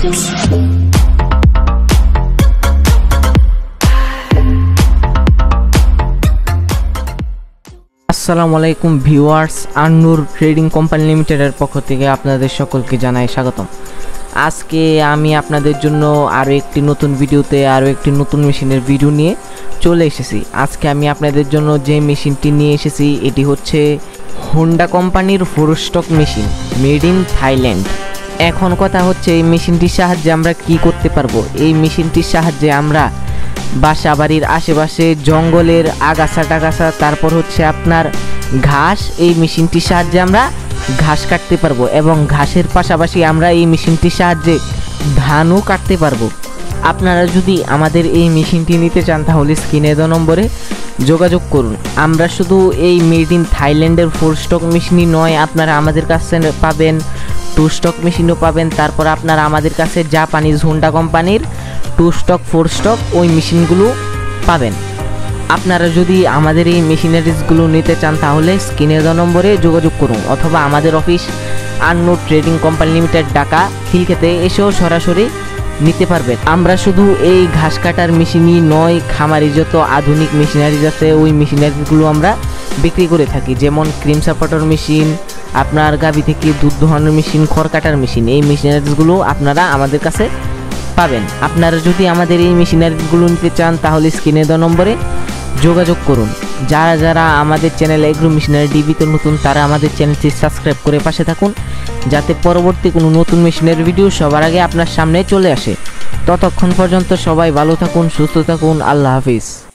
আসসালামু আলাইকুম viewers, আন্নুর trading company লিমিটেডের পক্ষ থেকে আপনাদের সকলকে জানাই স্বাগতম। আজকে আমি আপনাদের জন্য আরও একটি নতুন ভিডিওতে আরও একটি নতুন মেশিনের ভিডিও নিয়ে চলে এসেছি। আজকে আমি আপনাদের জন্য যে মেশিনটি নিয়ে এসেছি এটি হচ্ছে হোন্ডা কোম্পানির 4 stroke machine, made in Thailand. এখন কথা হচ্ছে এই মেশিনটির সাহায্যে আমরা কি করতে পারবো। এই মেশিনটির সাহায্যে আমরা বাসা বাড়ির আশেপাশে জঙ্গলের আগাছা টাগাছা, তারপর হচ্ছে আপনার ঘাস, এই মেশিনটির সাহায্যে আমরা ঘাস কাটতে পারবো এবং ঘাসের পাশাপাশি আমরা এই মেশিনটির সাহায্যে ধানও কাটতে পারবো। আপনারা যদি আমাদের এই মেশিনটি নিতে চান তাহলে স্ক্রিনে দেওয়া নম্বরে যোগাযোগ করুন। আমরা শুধু এই মেড ইন থাইল্যান্ডের 4 স্টক মেশিনই নয়, আপনারা আমাদের কাছে পাবেন 2 স্টক মেশিনও পাবেন। তারপর আপনারা আমাদের কাছে জাপানিজ হোন্ডা কোম্পানির 2 স্টক 4 স্টক ওই মেশিনগুলো পাবেন। আপনারা যদি আমাদের এই মেশিনারিজগুলো নিতে চান তাহলে স্ক্রিনে দেওয়া নম্বরে যোগাযোগ করুন, অথবা আমাদের office Annu trading company limited Dhaka খিলক্ষেতে এসেও সরাসরি নিতে পারবেন। আমরা শুধু এই ঘাস কাটার মেশিনই নয়, খামারি যত আধুনিক মেশিনারিজ আছে ওই মেশিনারিজগুলো আমরা বিক্রি করে থাকি, যেমন ক্রিম সাপোর্টার মেশিন, আপনার গাভী থেকে দুধ দোহানোর মেশিন, খড় কাটার মেশিন, এই মেশিনারিজগুলো আপনারা আমাদের কাছে পাবেন। আপনারা যদি আমাদের এই মেশিনারিজগুলো নিতে চান তাহলে স্ক্রিনে দেওয়া নম্বরে যোগাযোগ করুন। যারা যারা আমাদের চ্যানেল এগ্রো মেশিনারি ডিবিতে নতুন তারা আমাদের চ্যানেলটি সাবস্ক্রাইব করে পাশে থাকুন, যাতে পরবর্তী কোনো নতুন মেশিনের ভিডিও সবার আগে আপনার সামনে চলে আসে। ততক্ষণ পর্যন্ত সবাই ভালো থাকুন, সুস্থ থাকুন। আল্লাহ হাফিজ।